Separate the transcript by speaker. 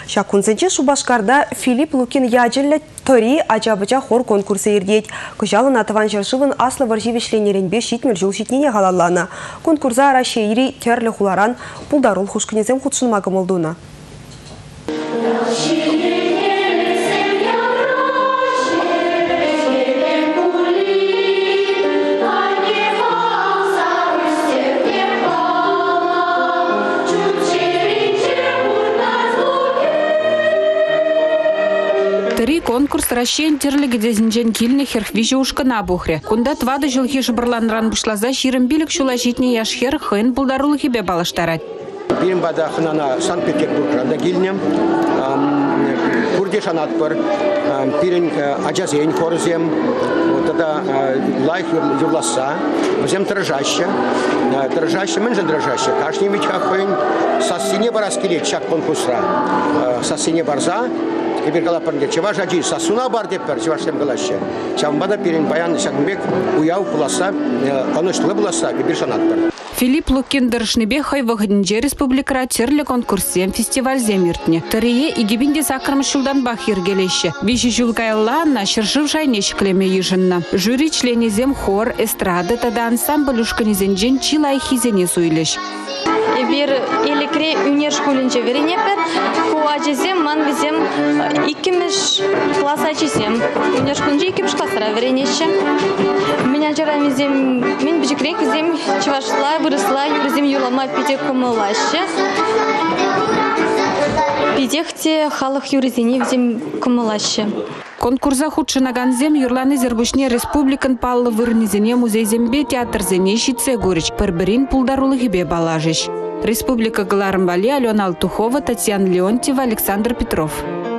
Speaker 1: Шакунзенче Шубашкарда Филипп Лукин яджелі тори ажабыча хор конкурсы ердет. Күжалын атыван жершывын аслы варживешленеренбе шитмел жыл шитнене ғалалана. Конкурса арашейри терлі хуларан пулдарул хушкынезем худшынмағы молдуна.
Speaker 2: Конкурс Россиян терлігі дезінжен келіні херхвижі ұшқына бұхре. Кунда твады жылхи жыбырланыран бұшлаза ширым билік шула житне яшхер хын бұлдарулы хебе балаштарад.
Speaker 3: Бірін бада хынана Санкт-Петербургранда келінем. Курдеш анатпыр. Бірін ажазейн хорзем. Тогда лайх юрласа. Взем дрожаще. Дрожаще, мен же дрожаще. Каждый меча хын. Сасине бараскелет чак конкурсра. Сасине барза. Теперь галапанге чего жади сасуна бар депер чего штем галаще. Чамбада перен баян шагбек уяв буласа, анышлы буласа теперь шанаттыр.
Speaker 2: Филипп Лукин дырышныбе хай вагынже республикара терлі конкурсем фестиваль земиртне. Тарие игибинде сакрымыш жылдан бахир келеші. Виші жылгайлана шыршыв жайнешіклеме ежынна. Жюри членезем хор, эстрады тада ансамбль ушканезенжен чилай хизене суйлеш.
Speaker 4: Bir elekre üniyer şkolunca verenepер, kuacızem, man bizim ikimiz klas açısem. Üniyer şkolunca ikimiz klaslara vereneşim. Menajörümüzem, men bicikrek zem çavaşla, vırısla, yüzüm yulama pide kumulaşı. Pidehte halk yüzüne zem kumulaşı.
Speaker 2: Конкурса худшынаган зем юрланы зербушне республикан паллы вырнизене музейзембе театрзене шитсе горич, пырбірин пулдарулы хибе балажыш. Республика Галарымбали, Алена Алтухова, Татьяна Леонтьева, Александр Петров.